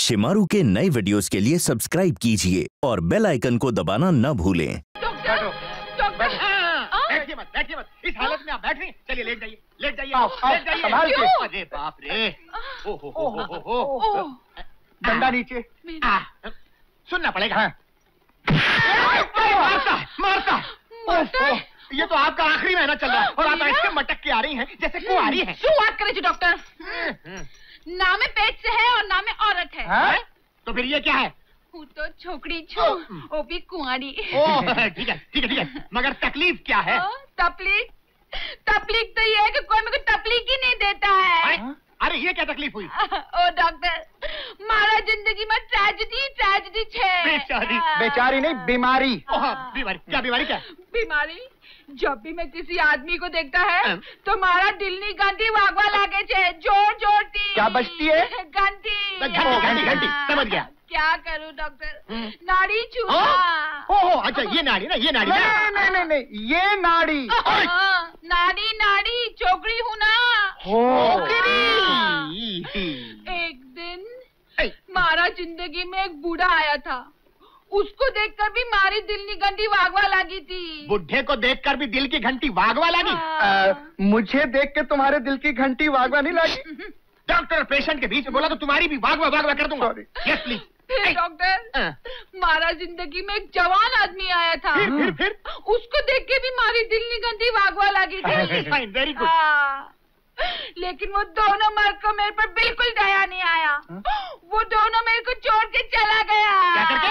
शिमारू के नए वीडियोस के लिए सब्सक्राइब कीजिए और बेल आइकन को दबाना न भूलें। बैठिए मत, इस हालत में आप बैठ रही हैं। चलिए लेट जाइए, लेट जाइए। अरे बाप रे, ओहो, डंडा नीचे। सुनना पड़ेगा। मारता। ये तो आपका आखिरी महीना चल रहा है और आप ऐसे मटक के आ रही हैं जैसे कुंवारी हैं। શું વાત કરે છે डॉक्टर? नामे पेट से है और नामे औरत है। तो फिर ये क्या है? હું તો છોકરી છું, वो भी कुंवारी। ठीक है, मगर तकलीफ क्या है? तकलीफ तो ये है कि कोई मेरे को तकलीफ ही नहीं देता है। अरे ये क्या तकलीफ हुई? ओ डॉक्टर, मारा जिंदगी में ट्रेजेडी छे। बेचारी नहीं, बीमारी। क्या बीमारी? जब भी मैं किसी आदमी को देखता है तो मारा दिल नी घंटी वागवा लागे छे, जोर-जोरती। क्या बजती है? घंटी। समझ गया। क्या करूं डॉक्टर? नाड़ी छूना। ओहो, अच्छा ये नाड़ी ना। नहीं, ये नाड़ी। नाड़ी चोकरी हूँ ना। एक दिन मारा जिंदगी में एक बूढ़ा आया था, उसको देखकर भी मारी दिल की घंटी वागवा लगी थी। बुढ़े को देखकर भी दिल की घंटी वागवा लगी? मुझे देख के तुम्हारे दिल की घंटी वागवा नहीं लगी? डॉक्टर पेशेंट के बीच में बोला तो तुम्हारी भी वागवा कर दूंगा। Yes please. फिर डॉक्टर, मारा जिंदगी में एक जवान आदमी आया था। फिर उसको देख के भी मारी दिल की घंटी वागवा लगी थी। Very good. लेकिन वो दोनों मर्द को मेरे पर बिल्कुल दया नहीं आया। वो दोनों मेरे को छोड़ के चला गया। क्या करके?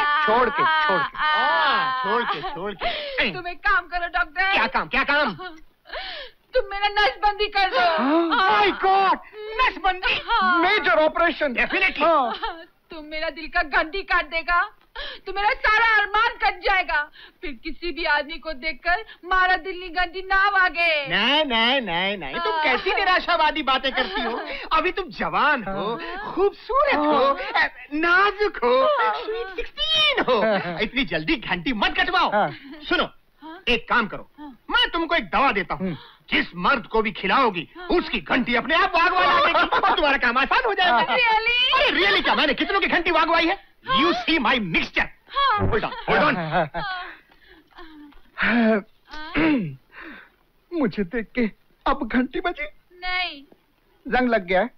छोड़ के। तुम एक काम करो डॉक्टर। क्या काम? तुम मेरा नसबंदी कर दो। माय गॉड, नसबंदी? Major operation. डेफिनेटली। तुम मेरा दिल का घंटी काट देगा तो मेरा सारा अरमान कट जाएगा। फिर किसी भी आदमी को देखकर मारा दिल की घंटी ना वागे। नहीं, तुम कैसी निराशावादी बातें करती हो? अभी तुम जवान हो, खूबसूरत हो, नाजुक हो, स्वीट 16 हो। इतनी जल्दी घंटी मत कटवाओ। सुनो, एक काम करो, मैं तुमको एक दवा देता हूँ, जिस मर्द को भी खिलाओगी उसकी घंटी अपने आप वागवा लगेगी और तुम्हारा काम आसान हो जाएगा। अरे रियली क्या? मैंने कितनों की घंटी वागवाई है। You see my mixture. Hold on. मुझे देख के अब घंटी बजी? नहीं। जंग लग गया है?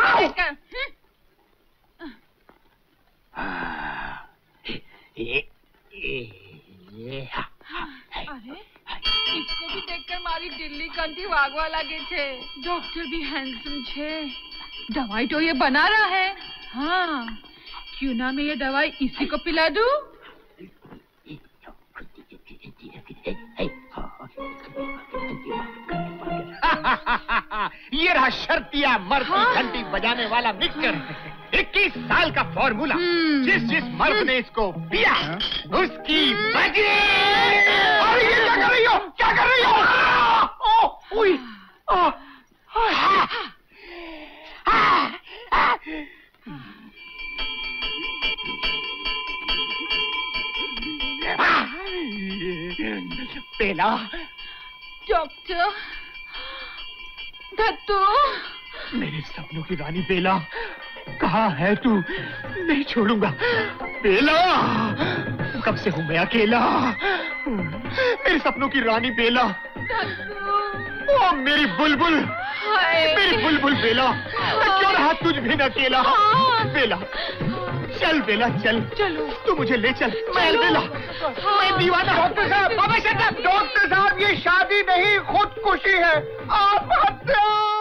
अरे, इसको भी देखकर मारी दिल्ली घंटी वागवा लगे छे। डॉक्टर भी हैंडसम छे। दवाई तो ये बना रहा है। हाँ, क्यों ना मैं ये दवाई इसी को पिला दूं? ये रहा शर्तिया मर्द की घंटी बजाने वाला मिक्सचर। 21 साल का फॉर्मूला। जिस मर्द ने इसको पिया उसकी बजी। और ये क्या कर रही हो? बेला। डॉक्टर दत्तू, मेरे सपनों की रानी बेला, कहाँ है तू? नहीं छोड़ूंगा बेला। कब से हूँ मैं अकेला? मेरे सपनों की रानी बेला। ओ मेरी बुलबुल, मेरी बुलबुल बेला, क्यों रहा तुझ भी न अकेला? बेला चल, बेला चलो, तू मुझे ले चल। मैं बेला, मैं दीवाना। डॉक्टर साहब, ये शादी नहीं खुदकुशी है। आत्महत्या।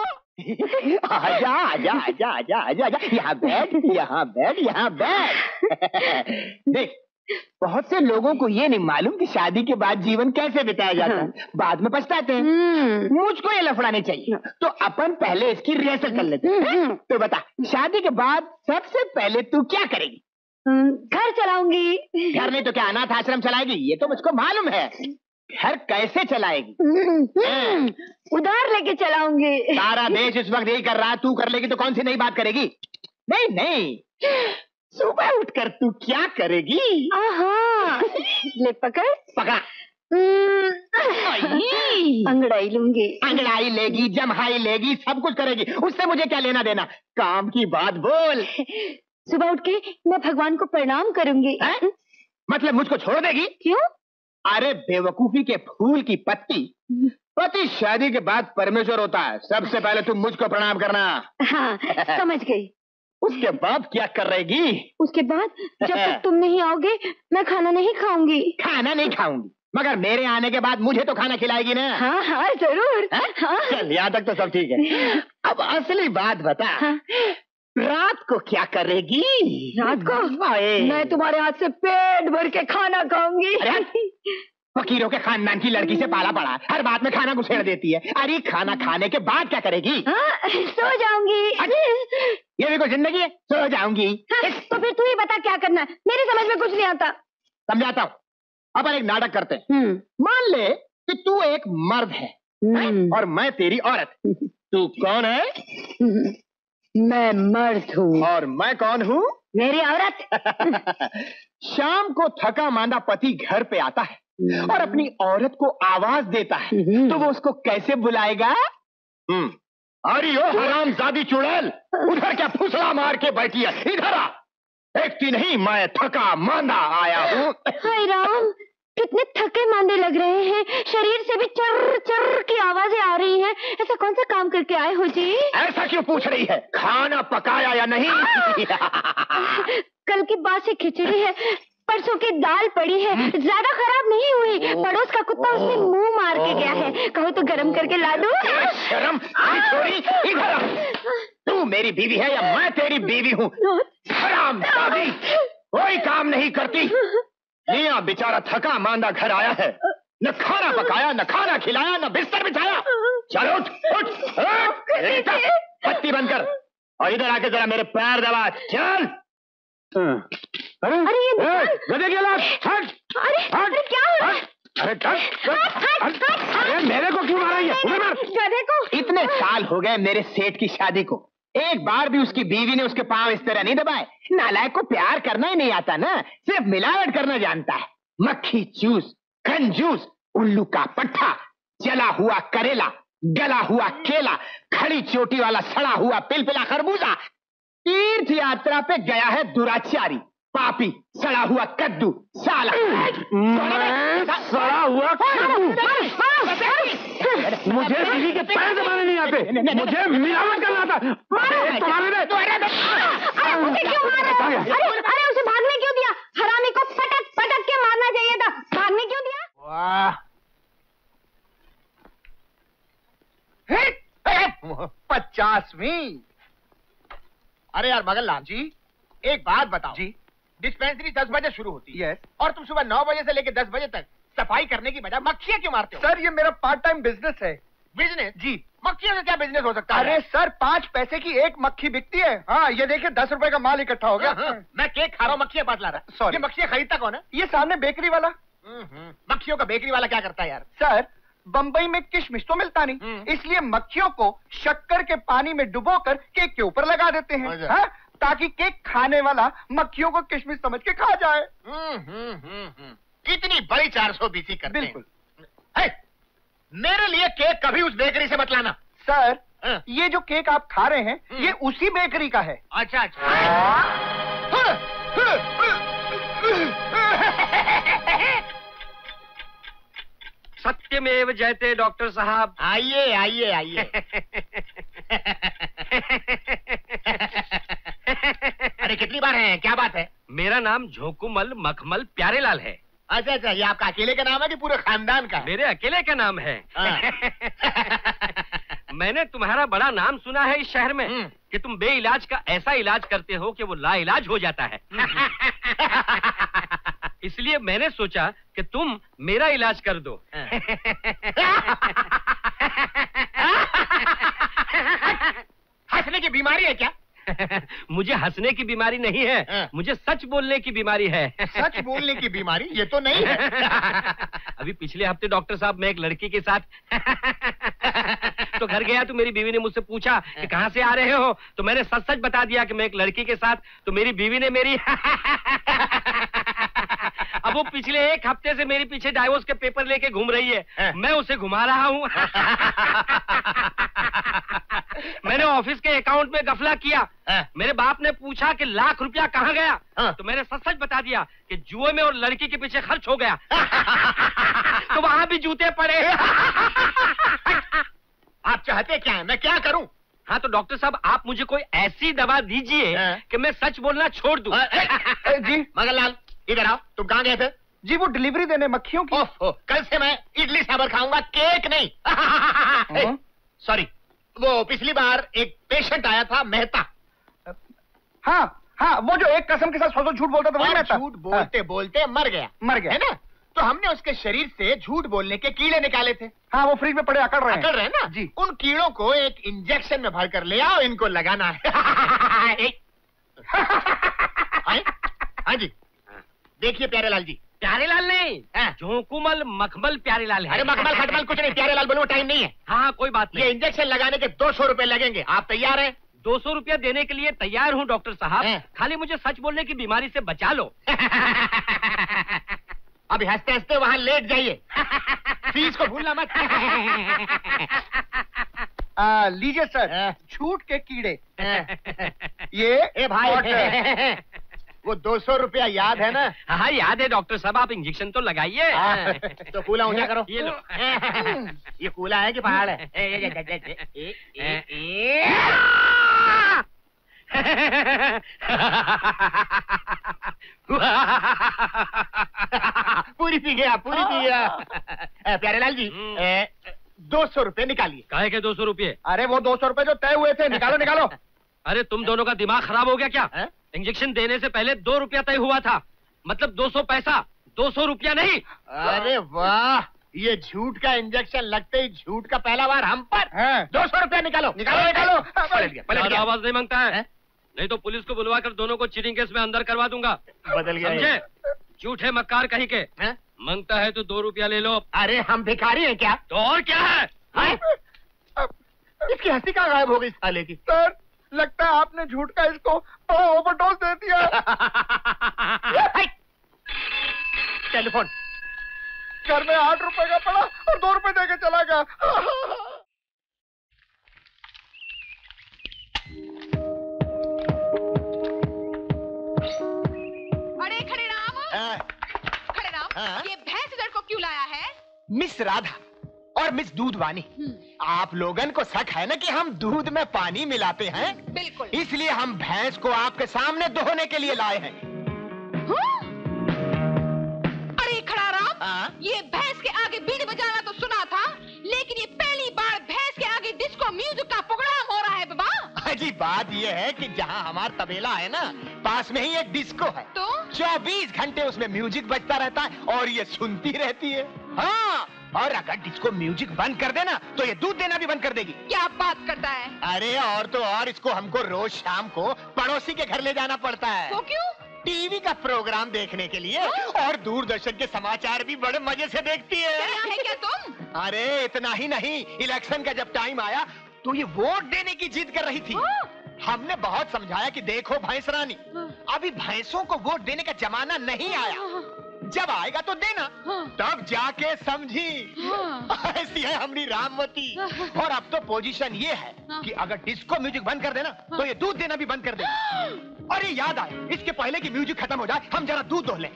आजा। यहाँ बैठ। देख, बहुत से लोगों को ये नहीं मालूम कि शादी के बाद जीवन कैसे बिताया जाता है। बाद में पछताते हैं। मुझको ये लफड़ा नहीं चाहिए, तो अपन पहले इसकी रिहर्सल कर लेते हैं। तो बता, शादी के बाद सबसे पहले तू क्या करेगी? घर चलाऊंगी। घर नहीं तो क्या अनाथ आश्रम चलाएगी? ये तो मुझको मालूम है। घर कैसे चलाएगी? उधार लेके चलाऊंगी। सारा देश इस वक्त यही कर रहा है, तू कर लेगी तो कौन सी नई बात करेगी? नहीं, सुबह उठकर तू क्या करेगी? ले पकड़ा। अंगड़ाई लूंगी। अंगड़ाई लेगी, जम्हाई लेगी, सब कुछ करेगी। उससे मुझे क्या लेना देना? काम की बात बोल। सुबह उठ के मैं भगवान को प्रणाम करूंगी। मतलब मुझको छोड़ देगी? क्यों? अरे बेवकूफी के फूल की पत्ती, पति शादी के बाद परमेश्वर होता है। सबसे पहले तुम मुझको प्रणाम करना। हाँ, समझ गई। उसके बाद क्या करेगी? उसके बाद जब तक तुम नहीं आओगे मैं खाना नहीं खाऊंगी। खाना नहीं खाऊंगी, मगर मेरे आने के बाद मुझे तो खाना खिलाएगी ना? हाँ हाँ जरूर। हाँ। चल, यहाँ तक तो सब ठीक है। अब असली बात बता। हाँ। रात को क्या करेगी? रात को मैं तुम्हारे हाथ से पेट भर के खाना खाऊंगी। फकीरों के खानदान की लड़की से पाला पड़ा, हर बात में खाना घुसेड़ देती है। अरे खाना खाने के बाद क्या करेगी? सो जाऊंगी। ये भी कोई जिंदगी है? सो जाऊंगी। तो फिर तू ही बता क्या करना है, मेरी समझ में कुछ नहीं आता। समझाता हूँ। अपन एक नाटक करते हैं। मान ले कि तू एक मर्द है और मैं तेरी औरत। तू कौन है? मैं मर्द हूँ। और मैं कौन हूँ? मेरी औरत। शाम को थका मांदा पति घर पे आता है और अपनी औरत को आवाज देता है, तो वो उसको कैसे बुलाएगा? अरे ओ हरामजादी चुड़ैल, उधर क्या फुसला मार के बैठी है? इधर आ। देखती नहीं मैं थका मांदा आया हूँ। हाय राम, कितने थके मांदे लग रहे हैं, शरीर से भी चर चर की आवाजें आ रही हैं। ऐसा कौन सा काम करके आए हो जी? ऐसा क्यों पूछ रही है? खाना पकाया या नहीं? कल की बासी खिचड़ी है, परसों की दाल पड़ी है, ज्यादा खराब नहीं हुई। पड़ोस का कुत्ता उसमें मुंह मार के गया है, कहो तो गरम करके ला दूं? शर्म छोरी, इधर। तू मेरी बीवी है या मैं तेरी बीवी हूँ? हरामजादी, कोई काम नहीं करती। मियां बेचारा थका मांदा घर आया है, न खाना पकाया, न खाना खिलाया, न बिस्तर बिछाया। चलो उठ, बत्ती बंद कर और इधर आके जरा मेरे पैर दबा। चल। अरे गधे के लाश, हट। अरे क्या हो रहा है? अरे मेरे को क्यों मारा? गधे को? इतने साल हो गए मेरे सेठ की शादी को, एक बार भी उसकी बीवी ने उसके पांव इस तरह नहीं दबाए। नालायक को प्यार करना ही नहीं आता ना, सिर्फ मिलावट करना जानता है। मक्खी चूस, कंजूस, उल्लू का पट्टा, जला हुआ करेला, गला हुआ केला, खड़ी चोटी वाला सड़ा हुआ पिलपिला खरबूजा। तीर्थ यात्रा पे गया है दुराचारी, पापी, सड़ा हुआ कद्दू, साला। सड़ा हुआ कद्दू। मुझे बीवी के पैर दबाने नहीं आते, मुझे मिलावट करना आता। अरे उसे भागने क्यों दिया? हरामी को पटक पटक के मारना चाहिए था, भागने क्यों दिया? वाह, 50वीं। अरे यार मगनलाल जी, एक बात बताओ जी। डिस्पेंसरी 10 बजे शुरू होती है और तुम सुबह 9 बजे से लेकर 10 बजे तक सफाई करने की बजाय मक्खियां क्यों मारते हो? सर ये मेरा पार्ट टाइम बिजनेस है। बिजनेस? जी। मक्खियों से क्या बिजनेस हो सकता है? अरे सर 5 पैसे की एक मक्खी बिकती है। हाँ ये देखिए 10 रुपए का माल इकट्ठा हो गया। मैं केक खा रहा हूँ, मक्खियां पास ला रहा है। सॉरी, ये मक्खियां खरीदता कौन है? ये सामने बेकरी वाला। मक्खियों का बेकरी वाला क्या करता है यार? सर बम्बई में किशमिश तो मिलता नहीं, इसलिए मक्खियों को शक्कर के पानी में डुबोकर केक के ऊपर लगा देते हैं, हाँ? ताकि केक खाने वाला मक्खियों को किशमिश समझ के खा जाए। इतनी बड़ी 400 बीसी करते हैं। बिल्कुल। मेरे लिए केक कभी उस बेकरी से मत लाना। सर ये जो केक आप खा रहे हैं ये उसी बेकरी का है। अच्छा अच्छा। सत्यमेव जयते डॉक्टर साहब। आइए आइए आइए। अरे कितनी बार हैं? क्या बात है? मेरा नाम झोंकुमल मखमल प्यारेलाल है। अच्छा अच्छा, ये आपका अकेले का नाम है कि पूरे खानदान का? मेरे अकेले का नाम है। मैंने तुम्हारा बड़ा नाम सुना है इस शहर में कि तुम बेइलाज का ऐसा इलाज करते हो कि वो लाइलाज हो जाता है। इसलिए मैंने सोचा कि तुम मेरा इलाज कर दो। हंसने की बीमारी है क्या? मुझे हंसने की बीमारी नहीं है, मुझे सच बोलने की बीमारी है। सच बोलने की बीमारी? ये तो नहीं है। अभी पिछले हफ्ते डॉक्टर साहब मैं एक लड़की के साथ तो घर गया तो मेरी बीवी ने मुझसे पूछा कि कहाँ से आ रहे हो, तो मैंने सच सच बता दिया कि मैं एक लड़की के साथ। तो मेरी बीवी ने मेरी अब वो पिछले 1 हफ्ते से मेरे पीछे डाइवोर्स के पेपर लेके घूम रही है। मैं उसे घुमा रहा हूँ। मैंने ऑफिस के अकाउंट में गफला किया। मेरे बाप ने पूछा कि लाख रुपया कहाँ गया, तो मैंने सच सच बता दिया कि जुए में और लड़की के पीछे खर्च हो गया। तो वहाँ भी जूते पड़े। आप चाहते क्या है, मैं क्या करूं? हाँ तो डॉक्टर साहब आप मुझे कोई ऐसी दवा दीजिए कि मैं सच बोलना छोड़ दूं। जी मगनलाल इधर आओ, तुम कहाँ गए थे? जी वो डिलीवरी देने मक्खियों की। ओह, कल से मैं इडली सांभर खाऊंगा, केक नहीं। सॉरी, वो पिछली बार एक पेशेंट आया था मेहता। हाँ हाँ, वो जो एक कसम के साथ 100 झूठ बोलता था वही मेहता। झूठ बोलते बोलते मर गया है ना। तो हमने उसके शरीर से झूठ बोलने के कीड़े निकाले थे। हाँ वो फ्रिज में पड़े अकड़ रहे हैं ना जी। उन कीड़ों को एक इंजेक्शन में भर कर ले आओ, इनको लगाना है। हाँ जी, देखिए प्यारेलाल जी। प्यारेलाल नहीं, जोकुमल मखमल प्यारेलाल है। अरे मखमल खटमल कुछ नहीं, प्यारेलाल बोलो, टाइम नहीं है। हाँ कोई बात नहीं। ये इंजेक्शन लगाने के 200 रुपए लगेंगे, आप तैयार हैं? 200 रुपया देने के लिए तैयार हूँ डॉक्टर साहब, खाली मुझे सच बोलने की बीमारी से बचा लो। अभी हंसते हंसते वहाँ लेट जाइए। फीस को भूलना मत। लीजिए सर, झूठ के कीड़े। ये भाई वो 200 रुपया याद है ना? हाँ याद है डॉक्टर साहब, आप इंजेक्शन तो लगाइए। तो कूला ऊंचा करो। ये लो। ये कूला है कि पहाड़ है? पूरी पी गया, पूरी पी गया। प्यारेलाल जी 200 रुपए निकालिए। काहे के 200 रुपये? अरे वो 200 रुपए जो तय हुए थे, निकालो निकालो। अरे तुम दोनों का दिमाग खराब हो गया क्या? इंजेक्शन देने से पहले 2 रुपया तय हुआ था, मतलब 200 पैसा, 200 रुपया नहीं। अरे वाह, ये झूठ का इंजेक्शन लगते ही झूठ का पहला बार हम पर। 200 रुपया निकालो निकालो निकालो। पलट गया। आवाज नहीं मांगता है, नहीं तो पुलिस को बुलवाकर दोनों को चीटिंग केस में अंदर करवा दूंगा। बदल गया समझे? झूठे मक्कार कहीं के। मांगता है तो 2 रुपया ले लो। अरे हम भिखारी हैं क्या? तो और क्या है? इसकी हंसी कहाँ गायब हो गई साले की? सर लगता है आपने झूठ का इसको ओवरडोज दे दिया। टेलीफोन। घर में 8 रुपए का पड़ा और 2 रुपए देके चला गया। अरे खड़े राम, खड़े राम, ये भैंस इधर को क्यों लाया है? मिस राधा और मिस दूधवानी, आप लोगन को शक है ना कि हम दूध में पानी मिलाते हैं? बिल्कुल। इसलिए हम भैंस को आपके सामने दोहने के लिए लाए हैं। अरे खड़ा राम, ये भैंस के आगे बीड़ी बजाना तो सुना था, लेकिन ये पहली बार भैंस के आगे डिस्को म्यूजिक का प्रोग्राम हो रहा है बाबा। जी बात ये है कि जहाँ हमारा तबेला है ना, पास में ही एक डिस्को है। तो 24 घंटे उसमें म्यूजिक बजता रहता है और ये सुनती रहती है। हाँ, और अगर डिस्को म्यूजिक बंद कर देना तो ये दूध देना भी बंद कर देगी। क्या बात करता है? अरे और तो और, इसको हमको रोज शाम को पड़ोसी के घर ले जाना पड़ता है। वो क्यों? टीवी का प्रोग्राम देखने के लिए। और दूरदर्शन के समाचार भी बड़े मजे से देखती है। है क्या तुम? अरे इतना ही नहीं, इलेक्शन का जब टाइम आया तो ये वोट देने की जिद कर रही थी। हमने बहुत समझाया कि देखो भैंस रानी, अभी भैंसों को वोट देने का जमाना नहीं आया, जब आएगा तो देना, तब जाके समझी। ऐसी है हमारी रामवती। और अब तो पोजीशन ये है कि अगर डिस्को म्यूजिक बंद कर देना तो ये दूध देना भी बंद कर देगा। और ये याद आए, इसके पहले कि म्यूजिक खत्म हो जाए हम जरा दूध दो लें।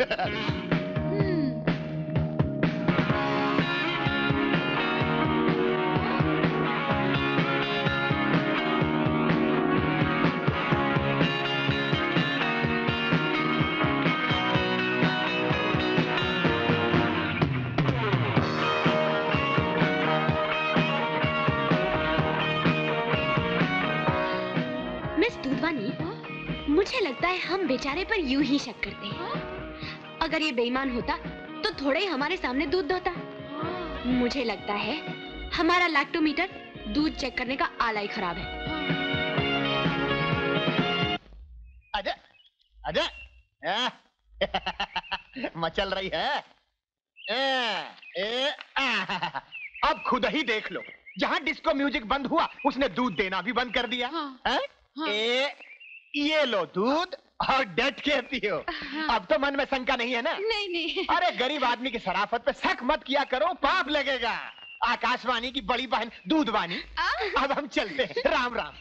मुझे लगता है हम बेचारे पर यूं ही शक करते हैं। अगर ये बेईमान होता तो थोड़े ही हमारे सामने दूध दोता। मुझे लगता है हमारा लैक्टोमीटर दूध चेक करने का आला ही खराब है। अरे अरे मचल रही है। अब खुद ही देख लो, जहाँ डिस्को म्यूजिक बंद हुआ उसने दूध देना भी बंद कर दिया। ये लो दूध और डट के पियो। अब तो मन में शंका नहीं है ना? नहीं नहीं। अरे गरीब आदमी की शराफत पे शक मत किया करो, पाप लगेगा। आकाशवाणी की बड़ी बहन दूधवानी, अब हम चलते हैं। राम राम।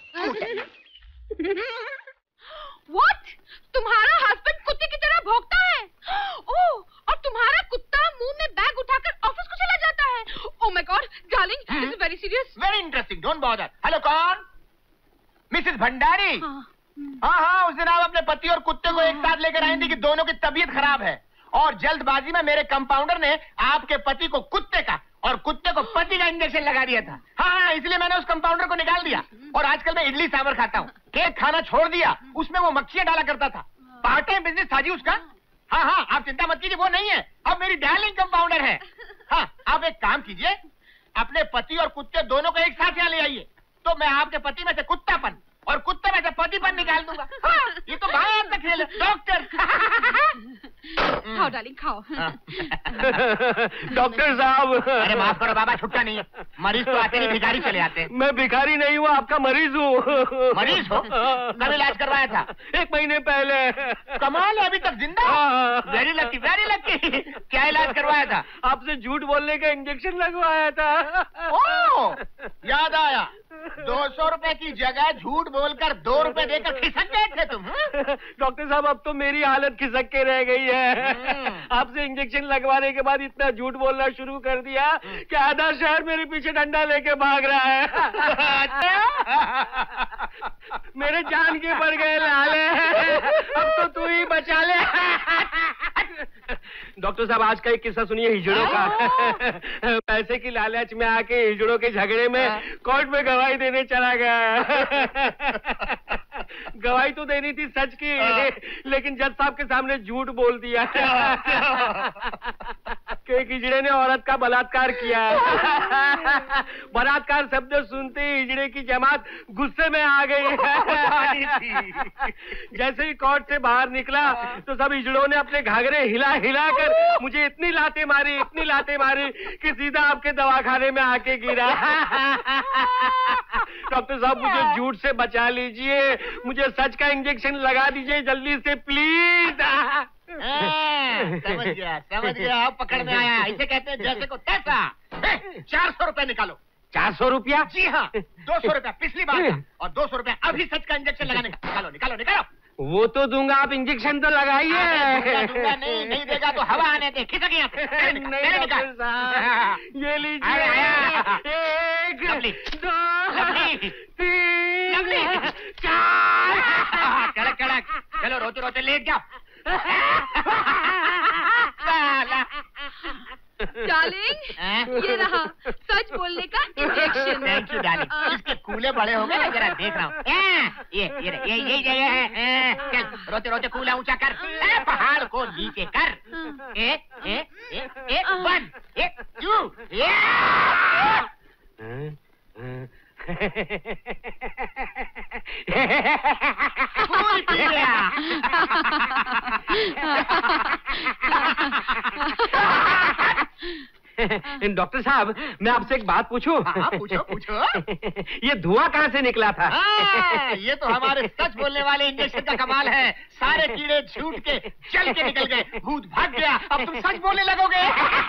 What? तुम्हारा हस्बैंड कुत्ते की तरह भौंकता है? ओह, और तुम्हारा कुत्ता मुंह में बैग उठाकर ऑफिस को चला जाता है? Oh my God, darling, this is very serious. Very interesting, don't bother. Hello, कौन? मिसेस भंडारी? हाँ, उस दिन आप अपने पति और कुत्ते को एक साथ लेकर आई थी कि दोनों की तबीयत खराब है, और जल्दबाजी में मेरे कंपाउंडर ने आपके पति को कुत्ते का और कुत्ते को पति का इंजेक्शन लगा दिया था। हाँ, इसलिए मैंने उस कंपाउंडर को निकाल दिया और आजकल मैं इडली सांभर खाता हूँ। केक खाना छोड़ दिया, उसमें वो मक्खियां डाला करता था। पार्ट टाइम बिजनेस था जी उसका। हाँ, आप चिंता मत कीजिए, वो नहीं है, अब मेरी डार्लिंग कंपाउंडर है। हाँ, आप एक काम कीजिए, अपने पति और कुत्ते दोनों को एक साथ यहाँ ले आइए, तो मैं आपके पति में से कुत्तापन और कुत्ते में से पतिपन निकाल दूंगा। हाँ, ये तो भाई आपका खेल है, डॉक्टर। खाओ डार्लिंग, खाओ। डॉक्टर साहब। अरे माफ करो बाबा, छुट्टा नहीं है। मरीज तो आते नहीं, भिखारी चले आते हैं। मैं भिखारी नहीं हूँ, आपका मरीज हूँ। मरीज हो? कब इलाज करवाया था? 1 महीने पहले। कमाल है, अभी तक जिंदा? Very lucky, very lucky. क्या इलाज करवाया था? आपसे झूठ बोलने का इंजेक्शन लगवाया था। ओह, याद आया। 200 रुपए की जगह झूठ बोलकर 2 रुपए देकर खिसक गए थे तुम। डॉक्टर साहब, अब तो मेरी हालत खिसक के रह गई है। आपसे इंजेक्शन लगवाने के बाद इतना झूठ बोलना शुरू कर दिया कि आधा शहर मेरे पीछे डंडा लेके भाग रहा है। मेरे जान के पड़ गए लाले, अब तो तू ही बचा ले। डॉक्टर साहब, आज का एक किस्सा सुनिए हिजड़ों का। पैसे की लालच में आके हिजड़ों के झगड़े में कोर्ट में गवाही देने चला गया। गवाही तो देनी थी सच की, लेकिन जज साहब के सामने झूठ बोल दिया कि एक हिजड़े ने औरत का बलात्कार किया। बलात्कार शब्द सुनते ही हिजड़े की जमात गुस्से में आ गई। जैसे ही कोर्ट से बाहर निकला तो सब हिजड़ों ने अपने घाघरे हिला हिला कर मुझे इतनी लाते मारी कि सीधा आपके दवाखाने में आके गिरा। डॉक्टर साहब, मुझे झूठ से बचा लीजिए, मुझे सच का इंजेक्शन लगा दीजिए जल्दी से प्लीज। समझ गया, अब पकड़ में आया। इसे कहते हैं जैसे को तैसा। 400 रुपए निकालो। 400 रुपया? जी हाँ, 200 रुपया पिछली बार का और 200 रुपया अभी सच का इंजेक्शन लगाने का। निकालो। वो तो दूंगा, आप इंजेक्शन तो लगाइए। दूंगा नहीं देगा तो हवा आने दे, खिसक यहाँ से। नहीं डॉक्टर साहब, ये लीजिए। 1 2 3 4। कड़क। चलो रोते लेट जाओ। डार्लिंग, ये रहा सच बोलने का इंजेक्शन। थैंक यू डार्लिंग, इसके कूले बड़े हो गए, जरा देख रहा हूँ। ये चल, रोते कूला ऊंचा कर, पहाड़ को नीचे कर। 1 2 डॉक्टर साहब, मैं आपसे एक बात पूछूं? हाँ, पूछो। ये धुआं कहाँ से निकला था? ये तो हमारे सच बोलने वाले इंजेक्शन का कमाल है। सारे कीड़े झूठ के चल के निकल गए, भूत भाग गया, अब तुम सच बोलने लगोगे।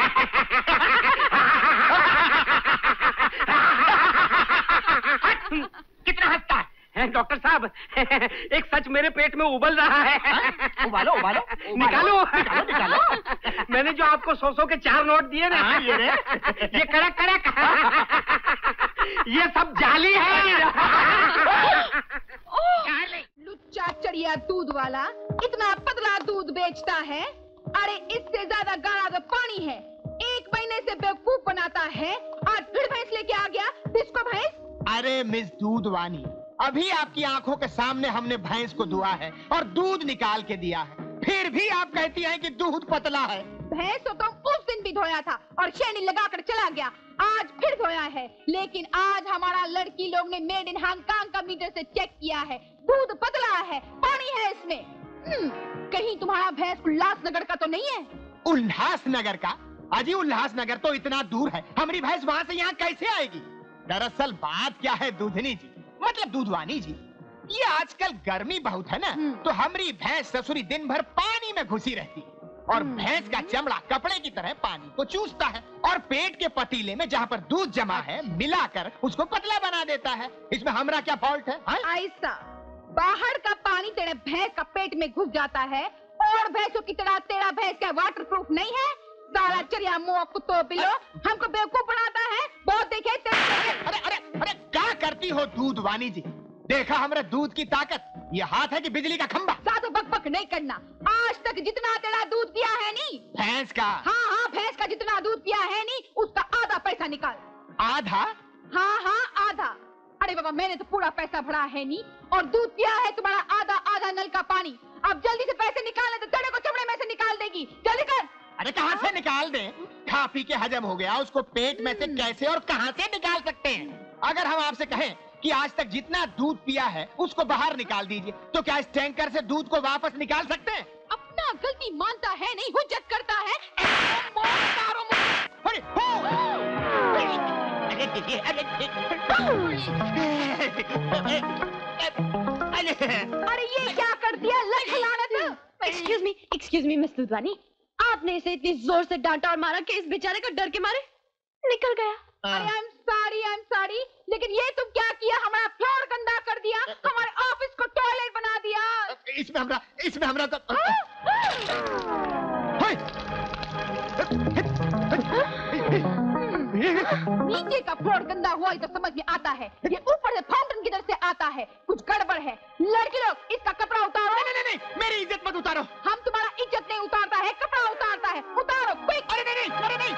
कितना हंसता है डॉक्टर साहब, एक सच मेरे पेट में उबल रहा है। उबालो। निकालो। मैंने जो आपको 100 के 4 नोट दिए ना, ये कड़क ये सब जाली है। लुच्चा चढ़िया दूध वाला इतना पतला दूध बेचता है। अरे इससे ज्यादा गाढ़ा तो पानी है। 1 महीने से बेवकूफ बनाता है और फिर भैंस लेके आ गया। डिस्को भैंस। अरे मिस दूधवानी, अभी आपकी आंखों के सामने हमने भैंस को धुआ है और दूध निकाल के दिया है, फिर भी आप कहती हैं कि दूध पतला है। भैंस तो उस दिन भी धोया था और शैनी लगाकर चला गया, आज फिर धोया है। लेकिन आज हमारा लड़की लोग ने मेड इन हांगकांग का मीटर से चेक किया है, दूध पतला है, पानी है इसमें। कहीं तुम्हारा भैंस उल्लासनगर का तो नहीं है? उल्लासनगर का? अजी उल्लासनगर तो इतना दूर है, हमारी भैंस वहाँ से यहाँ कैसे आएगी? दरअसल बात क्या है दूधनी जी, मतलब दूधवानी जी, ये आजकल गर्मी बहुत है ना, तो हमारी भैंस ससुरी दिन भर पानी में घुसी रहती है और भैंस का चमड़ा कपड़े की तरह पानी को चूसता है और पेट के पतीले में जहाँ पर दूध जमा है मिलाकर उसको पतला बना देता है। इसमें हमारा क्या फॉल्ट है? ऐसा बाहर का पानी तेरे भैंस का पेट में घुस जाता है और भैंसों की तरह तेरा भैंस क्या वाटरप्रूफ नहीं है? सारा चरिया मुँह कुत्तों पिलो हमको बेवकूफ बनाता है। बहुत देखे तेरे। अरे अरे अरे क्या करती हो दूध वानी जी? देखा हमारे दूध की ताकत? ये हाथ है कि बिजली का खंभा? ज्यादा बकबक नहीं करना। आज तक जितना तेरा दूध पिया है नहीं, भैंस का? हाँ हाँ भैंस का जितना दूध पिया है नहीं, उसका आधा पैसा निकाल। आधा? हाँ हाँ आधा। अरे बाबा मैंने तो पूरा पैसा भरा है नहीं और दूध पिया है तुम्हारा आधा आधा नल का पानी। अब जल्दी से पैसे निकालने तो तेरे को चमड़े में से निकाल देगी। जल्दी कर। अरे कहाँ से निकाल दें? खा पी के हजम हो गया, उसको पेट में से कैसे और कहाँ से निकाल सकते हैं? अगर हम आपसे कहें कि आज तक जितना दूध पिया है उसको बाहर निकाल दीजिए, तो क्या इस टैंकर से दूध को वापस निकाल सकते हैं? अपना गलती मानता है नहीं, हुज्जत करता है। अरे ये क्या कर दिया? एक्सक्यूज मी मिस दूधवानी, आपने इसे इतनी जोर से डांटा और मारा कि इस बेचारे को डर के मारे निकल गया। अरे आई एम सॉरी, लेकिन ये तुम क्या किया? हमारा फ्लोर गंदा कर दिया, हमारे ऑफिस को टॉयलेट बना दिया। इसमें हमरा तो नीचे का फ्लोर गंदा हुआ तो समझ में आता है, ये ऊपर से फाउंटेन किधर से आता है? कुछ गड़बड़ है। लड़की लोग इसका कपड़ा उतारो। नहीं, मेरी इज्जत मत उतारो। हम तुम्हारा इज्जत नहीं उतारता है, कपड़ा उतारता है। उतारो क्विक। अरे नहीं,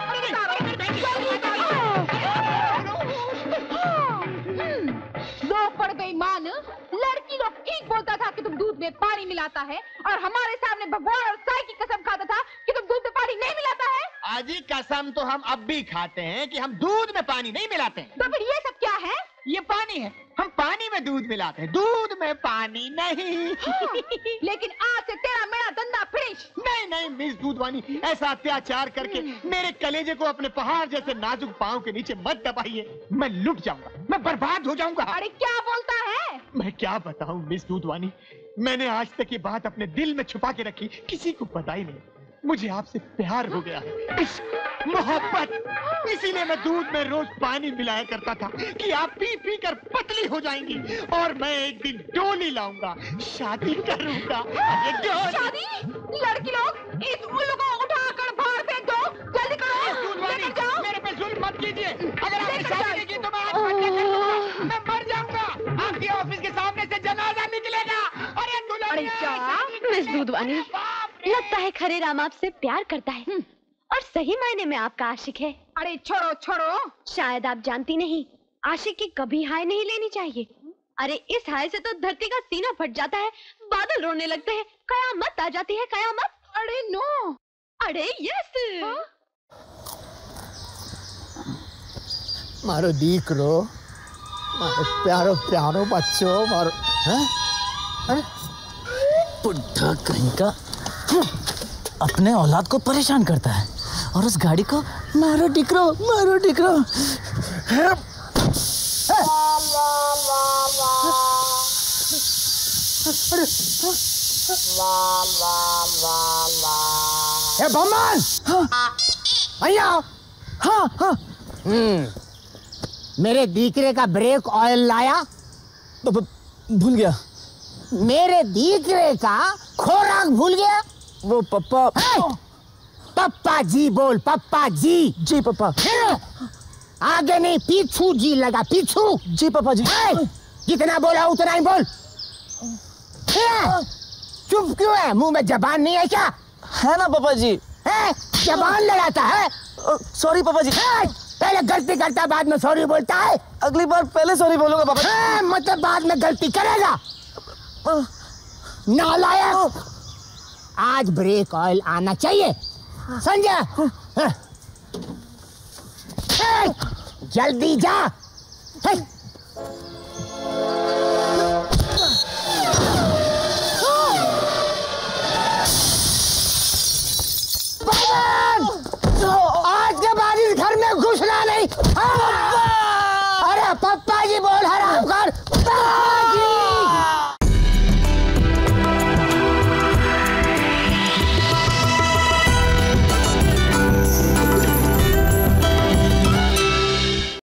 लो पड़ गई मान। लड़की लोग ठीक बोलता था कि तुम दूध में पानी मिलाता है और हमारे सामने भगवान और साई की कसम खाता था कि तुम दूध में पानी नहीं मिलाता है। आजी कसम तो हम अब भी खाते हैं कि हम दूध में पानी नहीं मिलाते हैं। तो फिर ये सब क्या है? ये पानी है, हम पानी में दूध मिलाते हैं, दूध में पानी नहीं। लेकिन आज से तेरा मेरा धंधा फिनिश। नहीं मिस दूधवानी, ऐसा अत्याचार करके मेरे कलेजे को अपने पहाड़ जैसे नाजुक पाँव के नीचे मत दबाइए। मैं लुट जाऊंगा, मैं बर्बाद हो जाऊंगा। अरे क्या बोलता है? मैं क्या बताऊं मिस दूधवानी, मैंने आज तक ये बात अपने दिल में छुपा के रखी, किसी को पता ही नहीं। मुझे आपसे प्यार हो गया है, मोहब्बत। इसीलिए मैं दूध में रोज पानी मिलाया करता था कि आप पी पी कर पतली हो जाएंगी और मैं एक दिन डोली लाऊंगा, शादी करूंगा। शादी? लड़की लोग इस उल्लू को उठाकर बाहर फेंक दो। जल्दी करो। मेरे पे जुल्म मत कीजिए। अगर आपने शादी की तो मैं आत्महत्या कर लूंगा, मैं मर जाऊंगा। आपके ऑफिस के सामने से जनाजा निकलेगा। अरे क्या मिस दूधवानी, लगता है खरे राम आपसे प्यार करता है और सही मायने में आपका आशिक है। अरे छोड़ो। शायद आप जानती नहीं, आशिक की कभी हाय नहीं लेनी चाहिए। अरे इस हाय से तो धरती का सीना फट जाता है, बादल रोने लगते हैं, कयामत आ जाती है, कयामत। अरे नो, अरे यस। मारो दीकरो, मारो प्यारो प्यारो बच्चों, मारो। अरे बुढ़ा कहीं का अपने औलाद को परेशान करता है और उस गाड़ी को मारो डिकरो, मारो डिकरो। बम्मन, भैया। हाँ। मेरे दीकरे का ब्रेक ऑयल लाया? भूल गया। मेरे दीकरे का खोराक भूल गया? वो पप्पा। पप्पा जी बोल, पप्पा जी। जी पप्पा। आगे नहीं, पीछू जी लगा, पीछू। जी पापा जी। जितना बोला उतना ही बोल। चुप क्यों है? मुंह में जबान नहीं है क्या? है ना पापा जी। जबान लड़ाता है? सॉरी पापा जी। पहले गलती करता, बाद में सॉरी बोलता है। अगली बार पहले सॉरी बोलूंगा पापा। मतलब बाद में गलती करेगा? नालायक। आज ब्रेक ऑयल आना चाहिए, समझा? जल्दी जा।